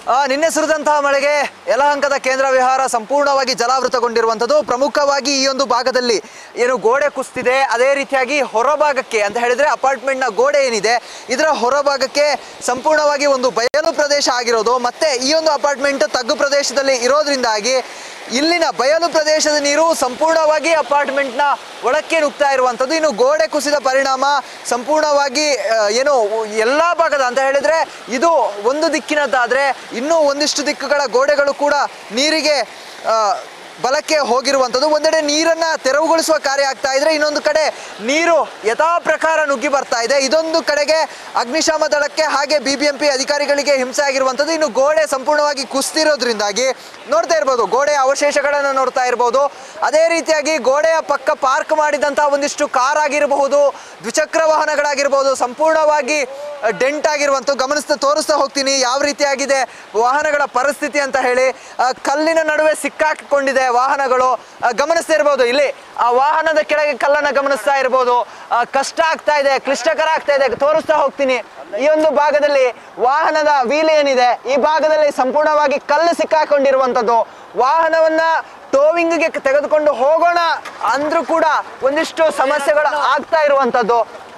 ನಿನ್ನೆ ಸುರಿದಂತಹ ಮಳೆಗೆ ಯಲಹಂಕದ ಕೇಂದ್ರ ವಿಹಾರ ಸಂಪೂರ್ಣವಾಗಿ ಜಲಾವೃತಗೊಂಡಿರುವಂಥದ್ದು. ಪ್ರಮುಖವಾಗಿ ಈ ಒಂದು ಭಾಗದಲ್ಲಿ ಏನು ಗೋಡೆ ಕುಸಿದಿದೆ, ಅದೇ ರೀತಿಯಾಗಿ ಹೊರಭಾಗಕ್ಕೆ ಅಂತ ಹೇಳಿದ್ರೆ ಅಪಾರ್ಟ್ಮೆಂಟ್ನ ಗೋಡೆ ಏನಿದೆ ಇದರ ಹೊರಭಾಗಕ್ಕೆ ಸಂಪೂರ್ಣವಾಗಿ ಒಂದು ಬಯಲು ಪ್ರದೇಶ ಆಗಿರೋದು. ಮತ್ತೆ ಈ ಒಂದು ಅಪಾರ್ಟ್ಮೆಂಟ್ ತಗ್ಗು ಪ್ರದೇಶದಲ್ಲಿ ಇರೋದ್ರಿಂದಾಗಿ ಇಲ್ಲಿನ ಬಯಲು ಪ್ರದೇಶದ ನೀರು ಸಂಪೂರ್ಣವಾಗಿ ಅಪಾರ್ಟ್ಮೆಂಟ್ನ ಒಳಕ್ಕೆ ನುಗ್ತಾ ಇರುವಂಥದ್ದು. ಇನ್ನು ಗೋಡೆ ಕುಸಿದ ಪರಿಣಾಮ ಸಂಪೂರ್ಣವಾಗಿ ಏನು ಎಲ್ಲ ಭಾಗದ ಅಂತ ಹೇಳಿದ್ರೆ ಇದು ಒಂದು ದಿಕ್ಕಿನದ್ದಾದರೆ ಇನ್ನೂ ಒಂದಿಷ್ಟು ದಿಕ್ಕುಗಳ ಗೋಡೆಗಳು ಕೂಡ ನೀರಿಗೆ ಬಲಕ್ಕೆ ಹೋಗಿರುವಂಥದ್ದು. ಒಂದೆಡೆ ನೀರನ್ನು ತೆರವುಗೊಳಿಸುವ ಕಾರ್ಯ ಆಗ್ತಾ ಇದ್ರೆ, ಇನ್ನೊಂದು ಕಡೆ ನೀರು ಯಥಾ ಪ್ರಕಾರ ನುಗ್ಗಿ ಬರ್ತಾ ಇದೆ. ಇದೊಂದು ಕಡೆಗೆ ಅಗ್ನಿಶಾಮ ದಳಕ್ಕೆ ಹಾಗೆ BBMP ಅಧಿಕಾರಿಗಳಿಗೆ ಹಿಂಸೆ ಆಗಿರುವಂಥದ್ದು. ಇನ್ನು ಗೋಡೆ ಸಂಪೂರ್ಣವಾಗಿ ಕುಸಿದಿರೋದ್ರಿಂದಾಗಿ ನೋಡ್ತಾ ಇರ್ಬೋದು, ಗೋಡೆಯ ಅವಶೇಷಗಳನ್ನು ನೋಡ್ತಾ ಇರ್ಬೋದು. ಅದೇ ರೀತಿಯಾಗಿ ಗೋಡೆಯ ಪಕ್ಕ ಪಾರ್ಕ್ ಮಾಡಿದಂತಹ ಒಂದಿಷ್ಟು ಕಾರ್ ಆಗಿರಬಹುದು, ದ್ವಿಚಕ್ರ ವಾಹನಗಳಾಗಿರ್ಬೋದು, ಸಂಪೂರ್ಣವಾಗಿ ಡೆಂಟ್ ಆಗಿರುವಂಥದ್ದು ತೋರಿಸ್ತಾ ಹೋಗ್ತೀನಿ ಯಾವ ರೀತಿಯಾಗಿದೆ ವಾಹನಗಳ ಪರಿಸ್ಥಿತಿ ಅಂತ ಹೇಳಿ. ಕಲ್ಲಿನ ನಡುವೆ ಸಿಕ್ಕಾಕೊಂಡಿದೆ ವಾಹನಗಳು, ಗಮನಿಸ್ತಾ ಇರ್ಬೋದು. ಇಲ್ಲಿ ಆ ವಾಹನದ ಕೆಳಗೆ ಕಲ್ಲನ್ನು ಗಮನಿಸ್ತಾ ಇರ್ಬೋದು. ಕಷ್ಟ ಆಗ್ತಾ ಇದೆ, ಕ್ಲಿಷ್ಟಕರ ಆಗ್ತಾ ಇದೆ, ತೋರಿಸ್ತಾ ಹೋಗ್ತೀನಿ. ಈ ಒಂದು ಭಾಗದಲ್ಲಿ ವಾಹನದ ವೀಲ್ ಏನಿದೆ ಈ ಭಾಗದಲ್ಲಿ ಸಂಪೂರ್ಣವಾಗಿ ಕಲ್ಲು ಸಿಕ್ಕಾಕೊಂಡಿರುವಂಥದ್ದು. ವಾಹನವನ್ನ ಟೋವಿಂಗ್ಗೆ ತೆಗೆದುಕೊಂಡು ಹೋಗೋಣ ಅಂದ್ರೂ ಕೂಡ ಒಂದಿಷ್ಟು ಸಮಸ್ಯೆಗಳು ಆಗ್ತಾ ಇರುವಂಥದ್ದು.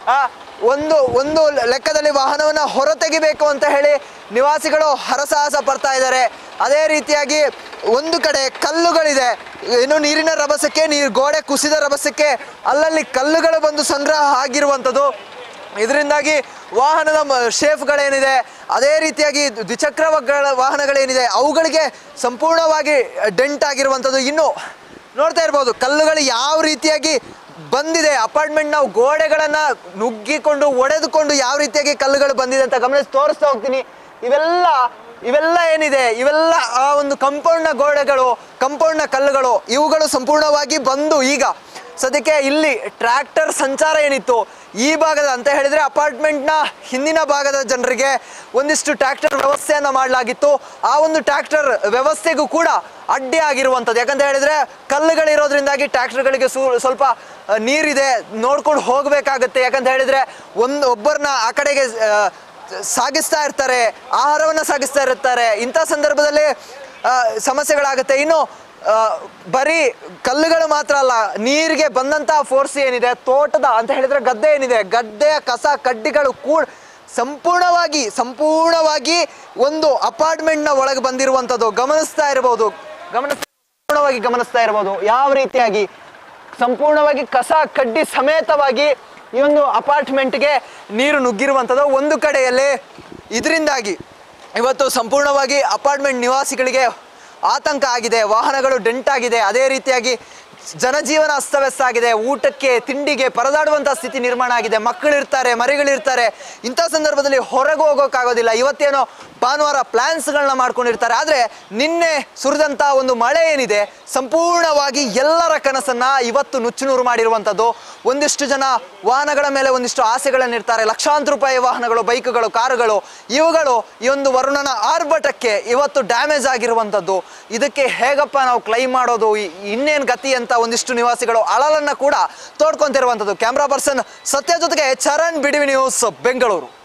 ಒಂದು ಲೆಕ್ಕದಲ್ಲಿ ವಾಹನವನ್ನ ಹೊರತೆಗಿಬೇಕು ಅಂತ ಹೇಳಿ ನಿವಾಸಿಗಳು ಹರಸಾಹಸ ಪಡ್ತಾ ಇದ್ದಾರೆ. ಅದೇ ರೀತಿಯಾಗಿ ಒಂದು ಕಡೆ ಕಲ್ಲುಗಳಿದೆ, ಇನ್ನು ನೀರಿನ ರಭಸಕ್ಕೆ ಗೋಡೆ ಕುಸಿದ ರಭಸಕ್ಕೆ ಅಲ್ಲಲ್ಲಿ ಕಲ್ಲುಗಳು ಬಂದು ಸಂಗ್ರಹ ಆಗಿರುವಂಥದ್ದು. ಇದರಿಂದಾಗಿ ವಾಹನದ ಶೇಫ್ಗಳೇನಿದೆ, ಅದೇ ರೀತಿಯಾಗಿ ದ್ವಿಚಕ್ರ ವಾಹನಗಳೇನಿದೆ ಅವುಗಳಿಗೆ ಸಂಪೂರ್ಣವಾಗಿ ಡೆಂಟ್ ಆಗಿರುವಂಥದ್ದು. ಇನ್ನು ನೋಡ್ತಾ ಇರ್ಬೋದು ಕಲ್ಲುಗಳು ಯಾವ ರೀತಿಯಾಗಿ ಬಂದಿದೆ, ಅಪಾರ್ಟ್ಮೆಂಟ್ನ ಗೋಡೆಗಳನ್ನು ನುಗ್ಗಿಕೊಂಡು ಒಡೆದುಕೊಂಡು ಯಾವ ರೀತಿಯಾಗಿ ಕಲ್ಲುಗಳು ಬಂದಿದೆ ಅಂತ ತೋರಿಸ್ತಾ ಹೋಗ್ತೀನಿ. ಇವೆಲ್ಲ ಏನಿದೆ ಇವೆಲ್ಲ ಆ ಒಂದು ಕಂಪೌಂಡ್ನ ಗೋಡೆಗಳು, ಕಂಪೌಂಡ್ನ ಕಲ್ಲುಗಳು, ಇವುಗಳು ಸಂಪೂರ್ಣವಾಗಿ ಬಂದು ಈಗ ಸದ್ಯಕ್ಕೆ ಇಲ್ಲಿ ಟ್ರ್ಯಾಕ್ಟರ್ ಸಂಚಾರ ಏನಿತ್ತು ಈ ಭಾಗದ ಅಂತ ಹೇಳಿದ್ರೆ ಅಪಾರ್ಟ್ಮೆಂಟ್ನ ಹಿಂದಿನ ಭಾಗದ ಜನರಿಗೆ ಒಂದಿಷ್ಟು ಟ್ರ್ಯಾಕ್ಟರ್ ವ್ಯವಸ್ಥೆಯನ್ನು ಮಾಡಲಾಗಿತ್ತು. ಆ ಒಂದು ಟ್ರ್ಯಾಕ್ಟರ್ ವ್ಯವಸ್ಥೆಗೂ ಕೂಡ ಅಡ್ಡಿ ಆಗಿರುವಂಥದ್ದು. ಯಾಕಂತ ಹೇಳಿದ್ರೆ ಕಲ್ಲುಗಳಿರೋದ್ರಿಂದಾಗಿ ಟ್ರ್ಯಾಕ್ಟರ್ಗಳಿಗೆ ಸ್ವಲ್ಪ ನೀರಿದೆ ನೋಡ್ಕೊಂಡು ಹೋಗಬೇಕಾಗತ್ತೆ. ಯಾಕಂತ ಹೇಳಿದ್ರೆ ಒಬ್ಬರನ್ನ ಆ ಕಡೆಗೆ ಸಾಗಿಸ್ತಾ ಇರ್ತಾರೆ, ಆಹಾರವನ್ನು ಸಾಗಿಸ್ತಾ ಇರ್ತಾರೆ. ಇಂಥ ಸಂದರ್ಭದಲ್ಲಿ ಸಮಸ್ಯೆಗಳಾಗುತ್ತೆ. ಇನ್ನು ಬರೀ ಕಲ್ಲುಗಳು ಮಾತ್ರ ಅಲ್ಲ, ನೀರಿಗೆ ಬಂದಂತಹ ಫೋರ್ಸ್ ಏನಿದೆ, ತೋಟದ ಅಂತ ಹೇಳಿದ್ರೆ ಗದ್ದೆ ಏನಿದೆ, ಗದ್ದೆಯ ಕಸ ಕಡ್ಡಿಗಳು ಕೂಡ ಸಂಪೂರ್ಣವಾಗಿ ಒಂದು ಅಪಾರ್ಟ್ಮೆಂಟ್ನ ಒಳಗೆ ಬಂದಿರುವಂಥದ್ದು ಗಮನಿಸ್ತಾ ಇರ್ಬೋದು. ಗಮನಿಸ್ತಾ ಇರ್ಬೋದು ಯಾವ ರೀತಿಯಾಗಿ ಸಂಪೂರ್ಣವಾಗಿ ಕಸ ಕಡ್ಡಿ ಸಮೇತವಾಗಿ ಈ ಒಂದು ಅಪಾರ್ಟ್ಮೆಂಟ್ಗೆ ನೀರು ನುಗ್ಗಿರುವಂಥದ್ದು. ಒಂದು ಕಡೆಯಲ್ಲಿ ಇದರಿಂದಾಗಿ ಇವತ್ತು ಸಂಪೂರ್ಣವಾಗಿ ಅಪಾರ್ಟ್ಮೆಂಟ್ ನಿವಾಸಿಗಳಿಗೆ ಆತಂಕ ಆಗಿದೆ, ವಾಹನಗಳು ಡೆಂಟ್ ಆಗಿದೆ. ಅದೇ ರೀತಿಯಾಗಿ ಜನಜೀವನ ಅಸ್ತವ್ಯಸ್ತ ಆಗಿದೆ, ಊಟಕ್ಕೆ ತಿಂಡಿಗೆ ಪರದಾಡುವಂಥ ಸ್ಥಿತಿ ನಿರ್ಮಾಣ ಆಗಿದೆ. ಮಕ್ಕಳಿರ್ತಾರೆ, ಮರಿಗಳಿರ್ತಾರೆ. ಇಂಥ ಸಂದರ್ಭದಲ್ಲಿ ಹೊರಗೆ ಹೋಗೋಕ್ಕಾಗೋದಿಲ್ಲ. ಇವತ್ತೇನೋ ಭಾನುವಾರ ಪ್ಲ್ಯಾನ್ಸ್ಗಳನ್ನ ಮಾಡ್ಕೊಂಡಿರ್ತಾರೆ. ಆದರೆ ನಿನ್ನೆ ಸುರಿದಂಥ ಒಂದು ಮಳೆ ಏನಿದೆ ಸಂಪೂರ್ಣವಾಗಿ ಎಲ್ಲರ ಕನಸನ್ನು ಇವತ್ತು ನುಚ್ಚುನೂರು ಮಾಡಿರುವಂಥದ್ದು. ಒಂದಿಷ್ಟು ಜನ ವಾಹನಗಳ ಮೇಲೆ ಒಂದಿಷ್ಟು ಆಸೆಗಳನ್ನಿರ್ತಾರೆ. ಲಕ್ಷಾಂತರ ರೂಪಾಯಿ ವಾಹನಗಳು, ಬೈಕ್ಗಳು, ಕಾರುಗಳು, ಇವುಗಳು ಈ ಒಂದು ವರುಣನ ಆರ್ಭಟಕ್ಕೆ ಇವತ್ತು ಡ್ಯಾಮೇಜ್ ಆಗಿರುವಂಥದ್ದು. ಇದಕ್ಕೆ ಹೇಗಪ್ಪ ನಾವು ಕ್ಲೈಮ್ ಮಾಡೋದು, ಇನ್ನೇನು ಗತಿ ಅಂತ ಒಂದಿಷ್ಟು ನಿವಾಸಿಗಳು ಅಳಲನ್ನು ಕೂಡ ತೋಡ್ಕೊಂತಿರುವಂಥದ್ದು. ಕ್ಯಾಮ್ರಾ ಪರ್ಸನ್ ಸತ್ಯ ಜೊತೆಗೆ ಚರಣ್, BDV ನ್ಯೂಸ್, ಬೆಂಗಳೂರು.